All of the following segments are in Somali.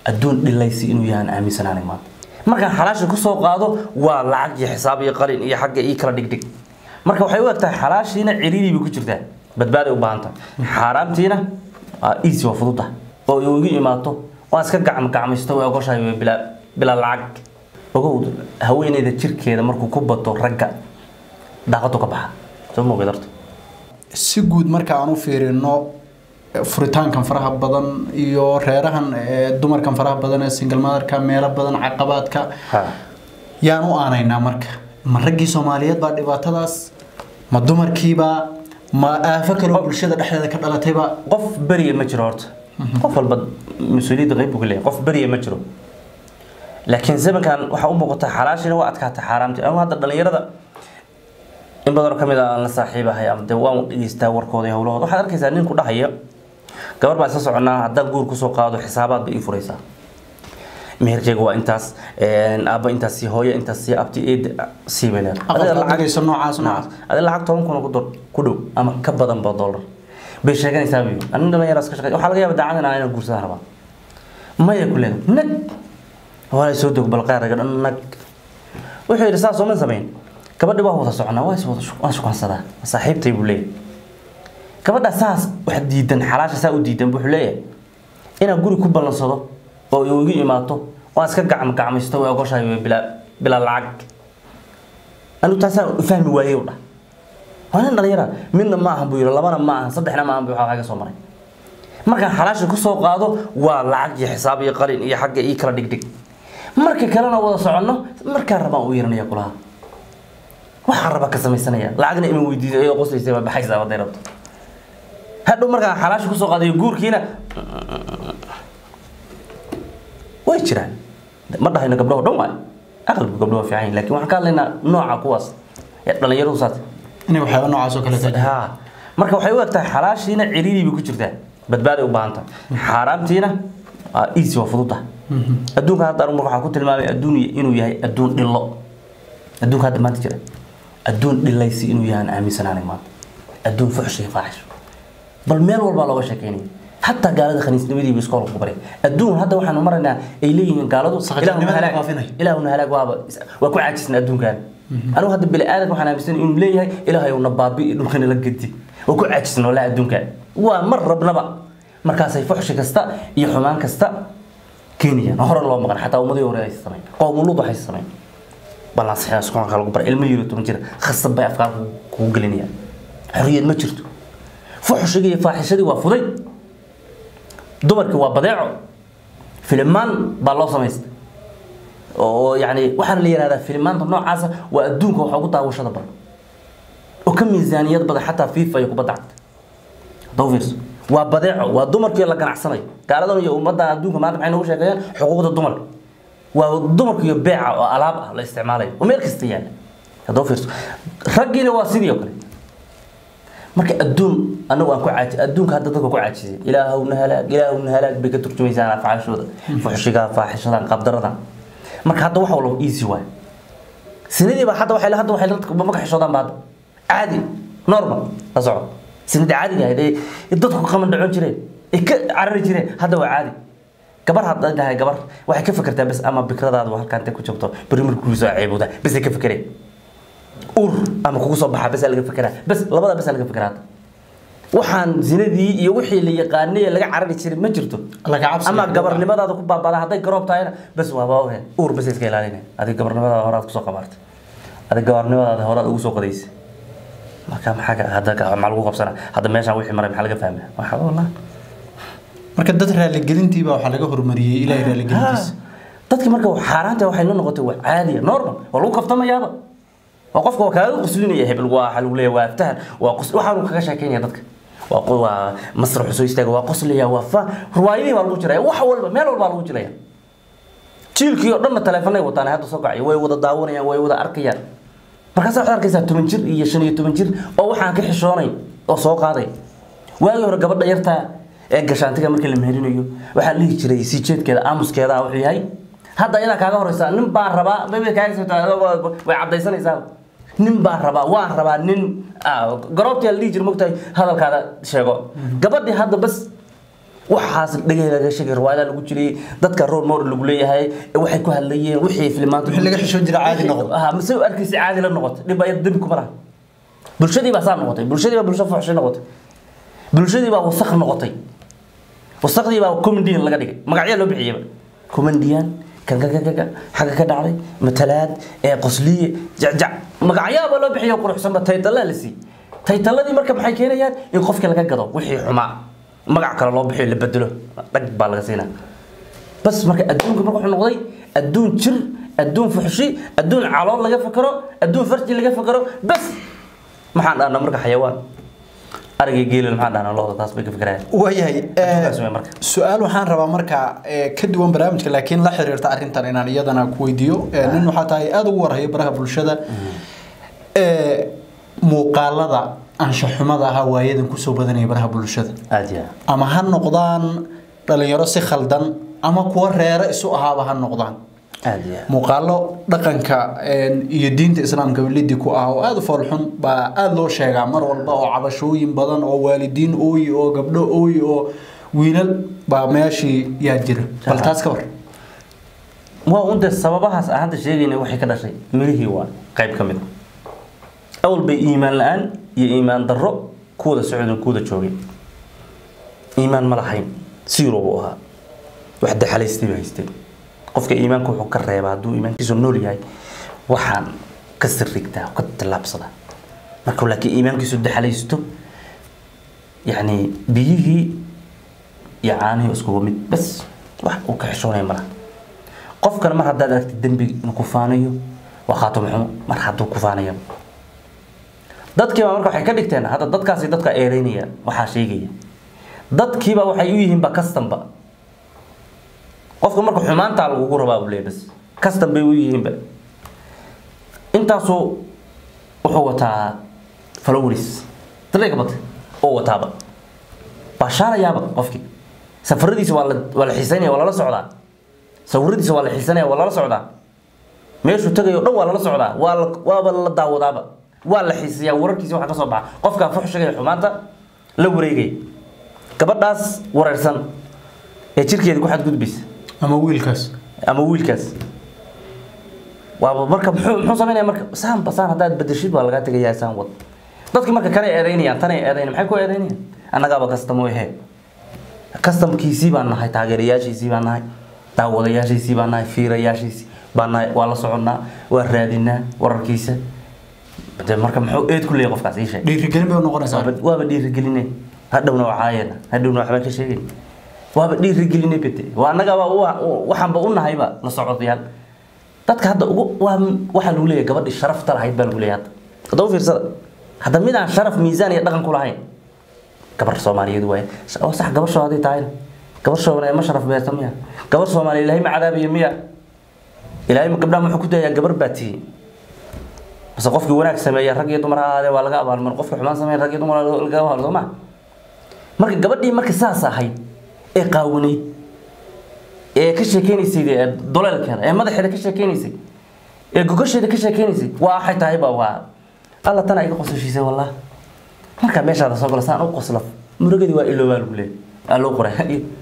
adduun dhilaysi inuu yahay aaminsanaanay maanta markaan xalaasha ku soo qaado waa lacag iyo xisaab iyo qalin iyo xagga ii kala dhigdhig marka waxay u egtahay xalaashiina ciriiri bay ku jirtaa badbaadi u baahan tahay xaaraamtiina easy waa fudud oo igu imaato waa iska gacmaysto way ogoshahay bila lacag ogow haweeneyda jirkeeda markuu ku bato ragga daaqado ka baxa soo ma ogaadarto si guud marka aan u fiirino furitaankan faraha badan iyo reerahan dumarkan faraha badan ee single motherka meelo badan caqabadka yaan u aanaynaa marka ma raggii Soomaaliyeed baa dhibaatadaas ma dumarkiiba ma aafa kale bulshada dhexdeeda ka dhalatayba qof bariye ma jiro horta qof walba mas'uuliyad qayb ku leeyahay qof bariye ma jiro laakiin zamankan waxa u muuqata xalaashina waa adkaata xaaraamti ama hadda dhalinyarada in badan kamid ah la saaxiibahay ama de waan dhigistaa warkooda iyo hawlahooda waxaad arkaysaa nin ku dhahaya gabar baa soo soconaa haddaan guur ku soo qaado xisaabaad bay ii furaysaa meherjeega waa intaas aaba intaas si hooyo intaas si abti eed si beelad adiga lacagaysa noocaas adiga lacag 10 kun ku dhow ama ka badan ba dollar bay sheeganaysaa biyo anna dhalinyaro iska shaqeeyo waxa laga yaabaa daacadana inay guursadaan rabaa maya kuleen nag wala soo dog balqaaraga nag wuxuu yiri saas oo man sameyn gabadha waa wada soconaa waa shukaansadaa saaxiibtay buu leeyahay gabadha saas wax diidan xalaasha saa u diidan buu leeyahay ina guri ku balansado oo igu imaato waa iska gacmaysto way ogoshahay bila lacag anu taasaan u fahmi waayay u dha waana dhalinyaro midna ma aha buu yiri labana ma aha saddexna ma aha buu waxa ka soo maray markaan xalaasha ku soo qaado waa lacag iyo xisaab iyo qalin iyo xagga ii kala dhigdhig marka kalena wada soconno marka rabaan u yeeranaya kulaha waxa raba ka samaysanaya lacagna ima weydiiyo ay qoslaysay ma baxaysaa waday rabto hadhow markaan xalaasha ku soo qaadayo guurkiina way jiraan ma dhahayna gabdhaha dhan waay aqalku gabdhaha fiican laakiin waxaan ka hadlaynaa nooca kuwaas ee dhalinyaradu saas inay waxyaabo noocaas oo kale tahay marka waxay u egtahay xalaashiina ciriiri bay ku jirtaa badbaadi u baahan tahay xaaraamtiina easy waa fudud adduunka hadda marka waxa ku tilmaamay adduun inuu yahay adduun dhilo adduunka hadda maanta jira adduun dhilaysi inuu yahay aaminsanaanay maanta adduun fuxshi faaxish bal meel walba looga sheekeynay حتى قالوا خنيسنمدي بيسكول خبري الدون هذا وحنا مرنا إليه قالوا إلهنا هلاك وكو عاجزنا الدون كان أنا هذا بالآدم وحنا بسنين إنه ليه إلهي ونبابي إنه خلينا لقدي وكو عاجزنا ولا الدون كان ومر بنبا مركز يفحش كستا يحمان كستا كينيا نهر الله مغن حتى ومضي ورا السمين قوم لوض حي السمين بالله صحيح سكون خلق بر علم يريد تنجر خاصة بأفكار كوجلينيا حرية ما جرتو فحشة فاحشة وفضي دمرك وبضيعه فيلمان بالله سميست oo yani waxaan la yiraahdaa filmaanta noocaas waa adduunka waxa ugu taawashada badan oo ka miisaaniyad badan xataa FIFA ay ku badacad dowfirs waa badeeco waa dumarkii la ganacsanay gaaladan iyo ummadda adduunka maanta maxay noogu sheegayaan xuquuqda dumarka waa dumarkii iyo beeca oo alaab ah la isticmaalay oo meel kasta yaala dowfirs raggiina waa sidii kale marka adduun anagu aan ku caaji adduunka hadda dadku ku caajisay ilaahuna halaag bay ka turjumaysaa afcaashooda fuxshiga faaxishadan qabdarada marka hadda waxa walba easy way sinadii ba hadda waxay dadku ma ka xishoodaan baad caadi normal la soco sinadii caadiga ah dadku qaman dhacon jireen ka carari jireen hadda waa caadi gabar hadda dhahay gabar waxay ka fikirtaa bas ama bikradaadu halka inta ku jabto primary ku soo ceebooda bas ka fikireen ama kugu soo baxa bas laga fikiraa bas labada bas laga fikiraa waxaan zinadii iyo wixii la yaqaanay laga carari jiray ma jirto laga cabsi ama gabarnimadaada ku baabada haday garoob taayna bas waa baa bas iska ilaalinay adiga gabarnimadaada horaad ku soo qabartay adiga gabarnimadaada horaad ugu soo qadaysay marka maxaa hadda ka lagu qabsana hadda meeshan wixii maray maxaa laga fahmay waxa wallah marka dad raali gelintii baa waxa laga hormariyay ilaahay raali gelintiisa dadka marka xaaraanta waxay la noqotay wax caadi ah normal waa lagu qaftamayaaba وقفك وكالو قسلين يا هبل واحد ولا وافتح وحنو كاga sheekeynaya dadka waa masrax soo istaaga waa qosliya wafa ruwaayadii waa lagu jiray wax walba meel walba lagu jiray jiilkii oo dhan telefoonay wataan hadda soo kacay way wada daawanayaan way wada arkayaan markaas waxaad arkaysaa 10 jir iyo 15 jir oo waxaan ka xishoonay oo soo qaaday waagi hore gabadha yarta ee gashaantiga markii la meherinayo waxa la jiray si jeedkeeda aamuskeeda wuxuu yahay hadda ina kaaga horeysa nin baan rabaa bebe kaaga soo way cadaysanaysaa nin baan rabaa waan rabaa nin garoobta la jir mogtay hadalkaada sheego gabadhii hadda bas waxaas dhagay laga sheegay riwaayada lagu jiray dadka role model lagu leeyahay waxay ku hadlayeen wixii filmaanta wixii laga xishoon jiray caadi noqdo mise arkaysi caadi la noqotay dhib ay dib kuma laha bulshadii baa saan noqotay bulshadii baa bulsho fuxshay noqotay bulshadii baa wasakh noqotay wasakhdii baa comedian laga dhigay magacyo loo bixiyay comedian kan xaga ka dhacday matalaad ee qosliye jajac magacyo loo bixiyo quruxsan ba taytala la si taytaladii marka maxay keenayaan in qofka laga gado wixii xumaa magac kale loo bixiyo la bedelo dhag baa laga siinaa bas marka adduunka marka wuxuu noqday adduun jir adduun fuxshi adduun calool laga fakaro adduun farji laga fakaro bas maxaan dhahnaa marka xayawaan ariga geelin maxaan dhahnaa looda taas bay ka fikirayaan waayahay su'aal waxaan rabaa marka ka duwan barnaamijka laakiin la xiriirta arrintan inaan iyadana ku weydiiyo nin waxa tahay aad ugu warhayo baraha bulshada muuqaalada anshaxumada ah waayadan ku soo badanaya baraha bulshada aadiya ama ha noqdaan dhalinyaro si khaldan ama kuwa reero isu ahaaba ha noqdaan aadiya muuqaalo dhaqanka iyo diinta islaamka lidii ku ah oo aad u foolxun baa aad loo sheegaa mar walba oo cabashooyin badan oo waalidiin ooyi oo gabdho ooyi oo wiilal baa meeshii yaa jira bal taas ka war waa unta sababahaas aan hadda sheegayna waxay ka dhashay mirihii waa qayb ka mid أول بإيمان الآن إيمان ضرّ كودا سعود كودا شوقي إيمان ملحين سيروا بوها واحد حالي استوى يستوى قفك إيمان كوحو كرّي بعدو إيمان كيسو نوري هاي وحان كسر ريكتا وقد اللابس ده مركو لك إيمان كيسو ده حالي يستوى يعني بيجي يعاني أسكو ميت بس واحد وكحشون يمرا قفك أنا ما حد دارك الدنبي نكوفانيو وخاتم حمو ما حد كوفانيو dadkii baa marka waxay ka dhigteen hada dadkaasi dadka eereynaya waxa sheegaya dadkii baa waxay u yihiin ba custom ba qofka marka xumaanta lagu rabaa u leeyahay bas custom bay u yihiin ba intaasu wuxuu wataa followers dadka bad oo wataaba bashaarayaaba qofkii safaradiisa waa la xiisaynaya waa la socdaa sawiradiisa waa la xiisanaya waa la socdaa meeshuu tagayo dhan waa la socdaa waa la daawadaaba waa la xiisiyaa wararkiisa waxa ka soo baxa qofka fuxshiga xumaanta la wareegay gabadhaas wareersan ee jirkeeda ku xad gudbis ama wiilkaas waa marka muxuu sameeyaa marka saan hadaad bedeshid waa laga tagayaa saan wad dadkii marka kale eedeynayaan tan eedeynayaan maxay ku eedeynayaan annagaaba customer wahe customkiisii baan nahay taageerayaashiisii baan nahay daawadayaashiisii baan nahay fiirayaashiisii baan nahay waa la soconaa waa raadinaa wararkiisa marka muxuu eed ku leeyahay qofkaas isha dhiirigelin bay noqonaysaa waaba dhiirigelinay hadhowna waxaayana hadhowna waxba ka sheegay waaba dhiirigelinay bete waa anaga waxaan ba u nahayba la socodayaan dadka hadda waxa lagu leeyahay gabadhii sharafta lahayd baa lagu leeyahay hadda u fiirsada hadda mid aan sharaf miisaan iyo dhaqan ku lahayn gabar Soomaaliyeed way oo sax gabar Soomaaliyeed tahay gabar Soomaaliyeed ma sharaf beerta miya gabar Soomaaliyeed ilaahay ma cadaabiyo miya ilaahay ma gabdhaha muxuu ku dayaa gabar baatii بس قفك وناك سمية رجيت مرة هذا ولا قابل من قفك حمان سمية رجيت مرة الجوهر زمان مرك قبل دي مرك ساسة هاي قاوني كشكيني سيدي دولار كان ماذا حدا كشكيني سي جوكش هذا كشكيني سي واحد تعيبه الله تنا يقص شيء سي والله مرك ماشي هذا صقل سان أو قصلف مرقدي وإلو بالبلي قالوا قرأ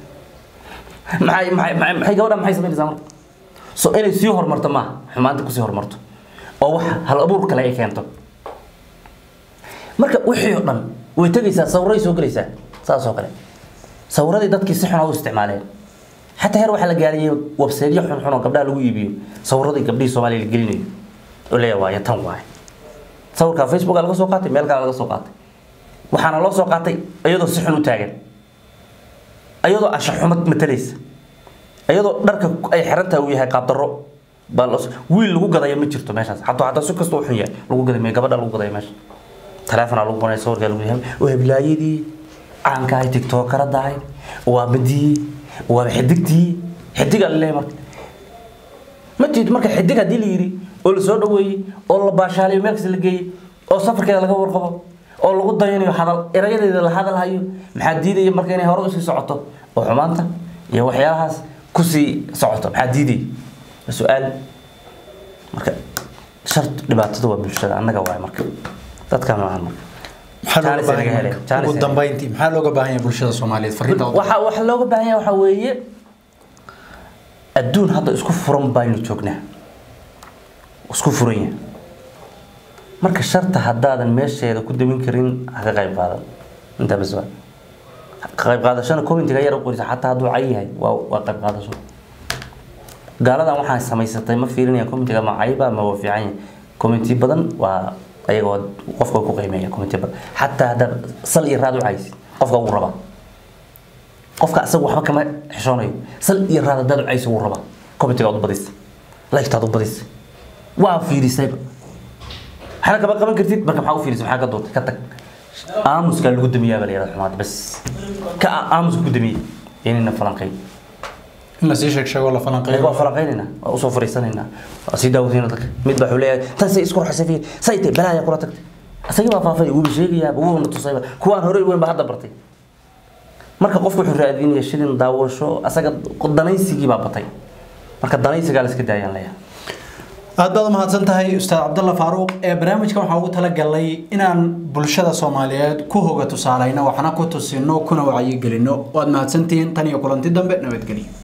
معي جورا معي سمية زمان سو إني سيهور مرتما حمانتك سيهور مرتو oo wax hal abuur kale ay keento marka wixii oo dhan way tagaysaa sawray soo galaysaa saas oo kale sawradii dadkii si xun u isticmaaleen حتى هر واحد لقاري وبسيط يحن حنا قبل لو يبيو صورتي قبل الصومالي الجليني ولا واي تنواع صور كان فيسبوك على سوقاتي ميل على سوقاتي وحنا لو سوقاتي أيضا صحن وتاجر أيضا أشحمت متليس أيضا درك أي حرنتها وياها قابضرو بالله ويل لو قضايا متشرتو ماشي حتى سوق صوحية لو قضايا ما قبل لو قضايا ماشي تلفون على لو صور قالوا وياهم وهبلايدي عن كاي تيك توك رداي وابدي وحدقتي حدق الله مرك ما تيجي مرك حدق هدي ليري أول صور دوي أول باشالي مركز اللي جاي أو سفر كذا لقى ورقبه أو لقى ضياني وحضر إرجع هذا الهايو محديدي مرك يعني هرقص صعته وحمانته يا وحياها كسي صعته محديدي السؤال مرك شرط لبعض تدور بالشارع أنا جواي مرك تذكر معنا ugu dambeyntii maxaa looga baahan yahay bulshada Soomaaliyeed fariinta waxa looga baahan yahay waxa weeye adduun hadda isku furan baynu joognaa isku furan yahay marka sharta haddaadan meesheeda ku damin karin ha qayb qaadan inta bas waa qayb qaadashana commentiga yar u qorisa xataa hadduu cayahay waa qayb qaadasho gaaladan waxaan samaysatay ma fiirinaya commentiga ma cayba ma waa fiican yahay commenti badan waa ayagoo qofka ku qiimeeya commenti badan xataa hadda sal iyo raad u caysid qofka uu raba qofka asagu waxba kama xishoonayo sal iyo raad dad u caysid uu raba commentiga u badis like taad u badis waa fiirisay حنا كمان كمان كرتيت مركب حاول في حاجة دوت كتك آموس كان الجود مياه بلي هذا حماد بس كآموس جود مياه يعني إننا فلانقين لا سيشك شغل ولا فلانقين لا فلانقين هنا أصوف فريسان هنا أسيدا وثينا تك مذبح ولا تنسى إسكور حسفين سيت بلا يا كرتك أسيبها فافي وبيجي يا بقول نتصيبه كوان هوري وين بهذا برتي مركب قفكوا حرادين يشيلين داوشوا أساقد قدناي سيجي بابتي مركب دناي سجالس كده يعني ليه aad baad mahadsan tahay Ustaad Cabdalla Faaruq ee barnaamijkan waxa uu tala galay inaan bulshada Soomaaliyeed ku hoga tusaalayna waxana ku tusino kuna wacyi gelino waad mahadsantiin tan iyo kulanti dambe nabadgelyo